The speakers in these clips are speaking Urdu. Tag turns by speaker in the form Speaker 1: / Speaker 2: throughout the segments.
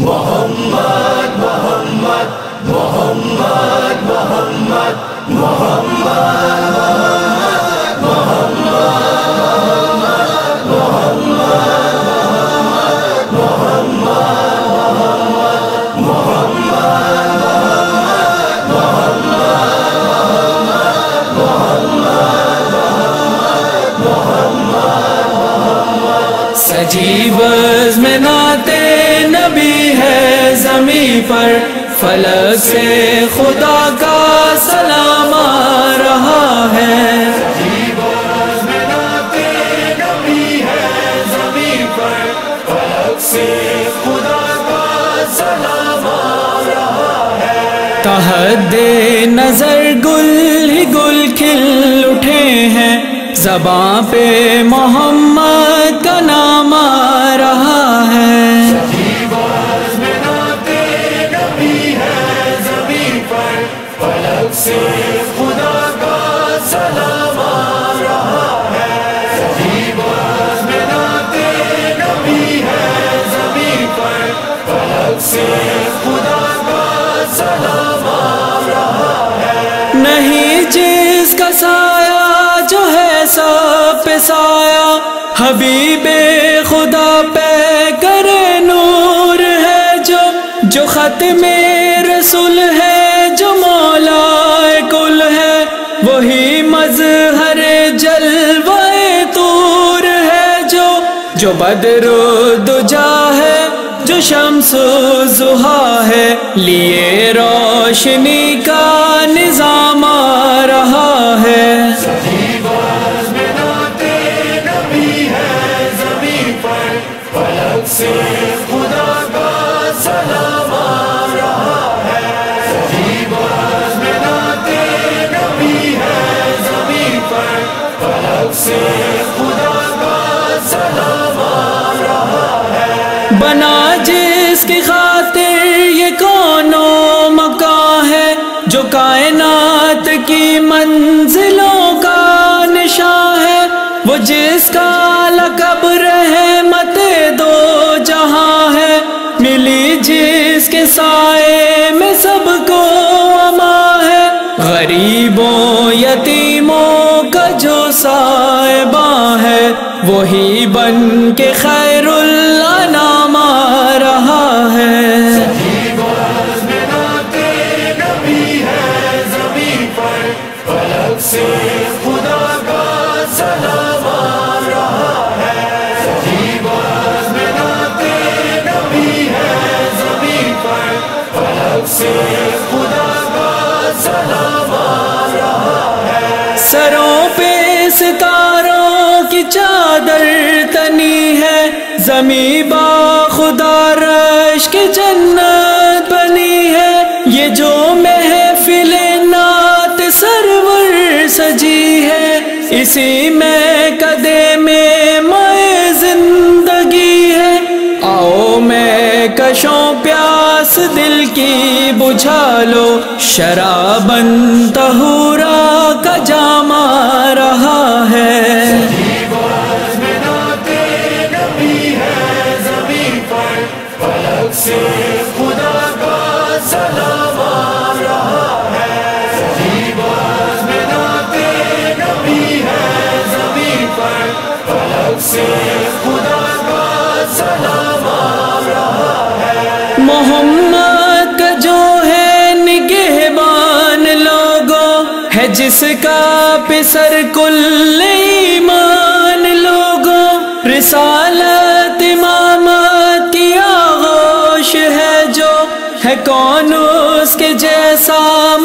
Speaker 1: محمد محمد محمد محمد محمد سجی بزم نعت نبی ہے زمیں پر، فلک سے خدا کا سلام آ رہا ہے۔ سجی بزم نعت نبی ہے زمیں پر، فلک سے خدا کا سلام آ رہا ہے۔ تحت نظر گل ہی گل کھل اٹھے ہیں، زباں پہ محمد کا نام آ رہا ہے۔ سجی بزم نعت نبی ہے زمیں پر، فلک سے خدا کا سلام آ رہا ہے۔ سجی بزم نعت نبی ہے زمیں پر، فلک سے خدا کا سلام آ رہا ہے۔ نہیں جس کا سایہ جو ہے سب پہ سایہ، حبیب خدا پہ کرے نور ہے، جو ختم رسول ہے، جو مولا کل ہے، وہی مظہر جلوہ طور ہے، جو بدر دجا ہے، جو شمس ضحیٰ ہے، لیے روشنی کا نظام آ رہا ہے۔ سجی بزم نعت نبی ہے زمیں پر، فلک سے خدا کا سلام آ رہا ہے۔ سجی بزم نعت نبی ہے زمیں پر، فلک سے خدا کا سلام آ رہا ہے۔ بنا جس کی خاطر یہ کون و مکان ہے، جو کائنات کی منزلوں کا نشان ہے، وہ جس کا لقب رحمت دو جہاں ہے، ملی جس کے سائے میں سب کو امان ہے، غریبوں یتیموں کا جو صاحباں ہے، وہی بن کے خیر الانام آ رہا ہے۔ سجی بزم نعت نبی ہے زمیں پر، فلک سے خدا کا سلام آ رہا ہے۔ سجی بزم نعت نبی ہے زمیں پر، فلک سے خدا کا سلام آ رہا ہے۔ سروں پہ ستاروں کی چادر تنی ہے، زمیں با خدا رش کے جنت بنی ہے، یہ جو محفل نعت سرور سجی ہے، اسی میں قدے میں مائے زندگی ہے۔ آؤ میں کشوں پیاس دل کی بجھا لو، شراباً طہورا کا جام آ رہا ہے۔ سجی بزم نعت نبی ہے زمیں پر، فلک سے خدا کا سلام آ رہا ہے۔ سجی بزم نعت نبی ہے زمیں پر، فلک سے خدا کا سلام آ رہا ہے۔ محمد کا جو ہے نگہبان لوگوں ہے، جس کا پسر کل ایمان لوگوں، رسالت امامت کی آغوش ہے، جو ہے کون اس کے جیسا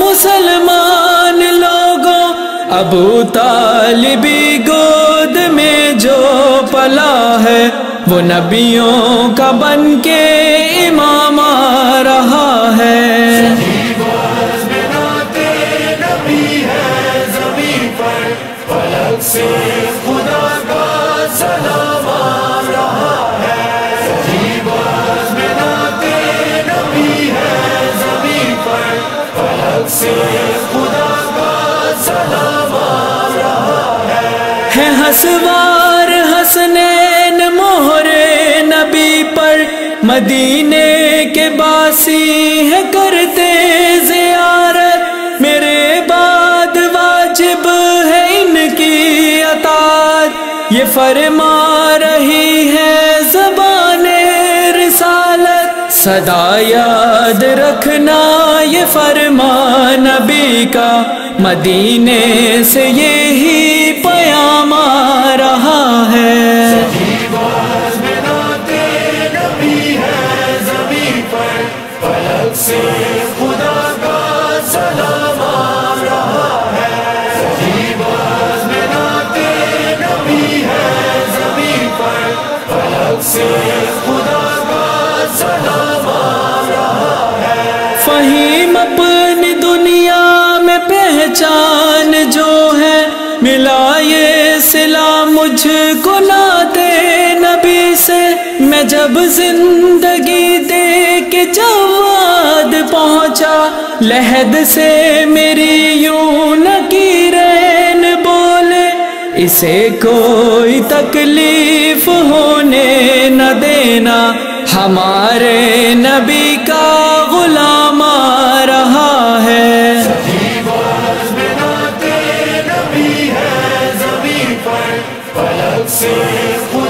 Speaker 1: مسلمان لوگوں، ابو طالبی گود میں جو پلا ہے، وہ نبیوں کا بن کے امام آ رہا ہے۔ سجی بزم نعت نبی ہے زمیں پر، فلک سے خدا کا سلام آ رہا ہے۔ سجی بزم نعت نبی ہے زمیں پر، فلک سے خدا کا سلام آ رہا ہے۔ حسوار حسنین مہر نبی پر، مدینے کے باسی ہے کرتے زیارت، میرے بعد واجب ہے ان کی اطاعت، یہ فرما رہی ہے زبان رسالت، صدا یاد رکھنا یہ فرمان نبی کا، مدینے سے یہی پیام آ رہا ہے۔ سے خدا کا سلام آ رہا ہے، صحیح میں نعت نبی ہے زمین پر، فلک سے خدا کا سلام آ رہا ہے۔ فہیم اپنی دنیا میں پہچان جو ہے، ملا یہ صلہ مجھ کو نعت نبی سے، میں جب زندگی دے کے جواد پہنچا، لحد سے میری یوں نکیرین بولے، اسے کوئی تکلیف ہونے نہ دینا، ہمارے نبی کا غلام آ رہا ہے۔ سے